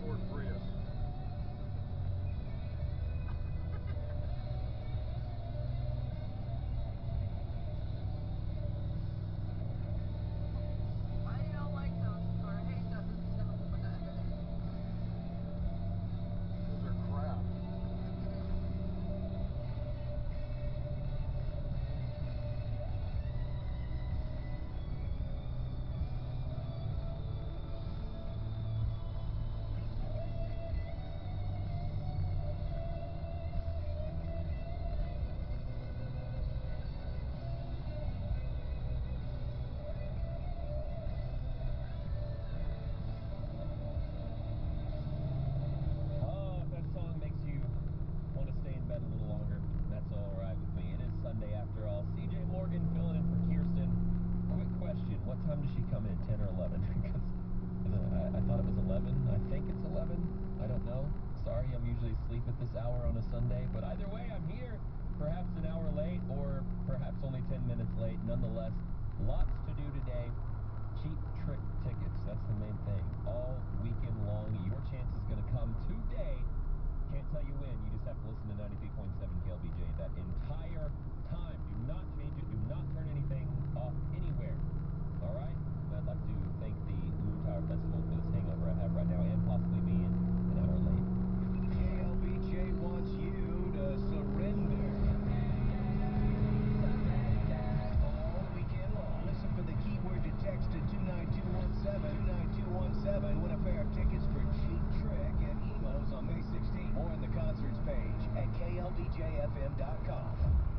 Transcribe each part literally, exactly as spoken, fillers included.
Ford Prius. Why do y'all like those or hate those so much? Those are crap. Bed a little longer. That's all right with me. It is Sunday after all. C J Morgan filling in for Kirsten. Quick question: what time does she come in? ten or eleven? Because I, I thought it was eleven. I think it's eleven. I don't know. Sorry, I'm usually asleep at this hour on a Sunday. But either way, I'm here. Perhaps an hour late, or perhaps only ten minutes late. Nonetheless, lots to do today. Cheap Trick tickets. That's the main thing. All weekend long. Your chance is going to come today. Can't tell you when. You just have to listen to ninety-three point seven K L B J that entire time. Do not change it. Do not turn anything off anywhere. All right? And I'd like to thank the Moon Tower Festival for this hangover I have right now and possibly being an hour late. K L B J wants you to surrender. All weekend long. Listen for the keyword to text to two nine two one seven. two nine two one seven. Win a pair of tickets for Cheap Trick at Emos on May sixteenth. More in the concerts page at K L B J F M dot com.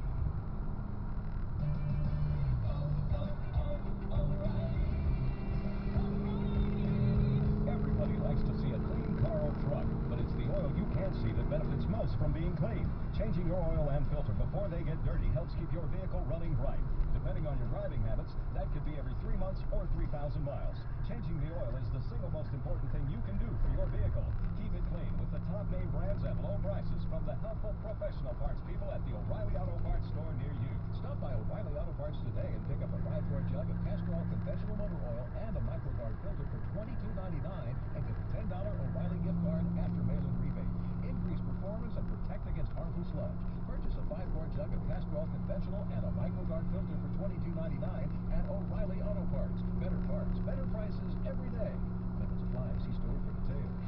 Everybody likes to see a clean car or truck, but it's the oil you can't see that benefits most from being clean. Changing your oil and filter before they get dirty helps keep your vehicle running bright. Depending on your driving habits, that could be every three months or three thousand miles. Changing the oil is the single most important thing you can do for your vehicle. Keep it clean with the top name brands at low prices from the helpful professional parts people at the O'Reilly Auto Parts store near you. Stop by O'Reilly Auto Parts today and pick up a five quart jug of Castrol conventional motor oil and a MicroGuard filter for twenty-two ninety-nine and get a ten dollar O'Reilly gift card after mail-in rebate. Increase performance and protect against harmful sludge. Purchase a five quart jug of Castrol conventional and a MicroGuard filter for twenty-two ninety-nine at O'Reilly Auto Parts. Better parts, better prices every day. Limit supply. See store for details.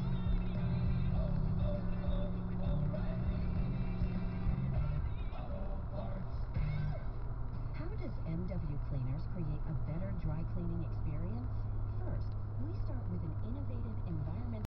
How does M W Cleaners create a better dry cleaning experience? First, we start with an innovative environmental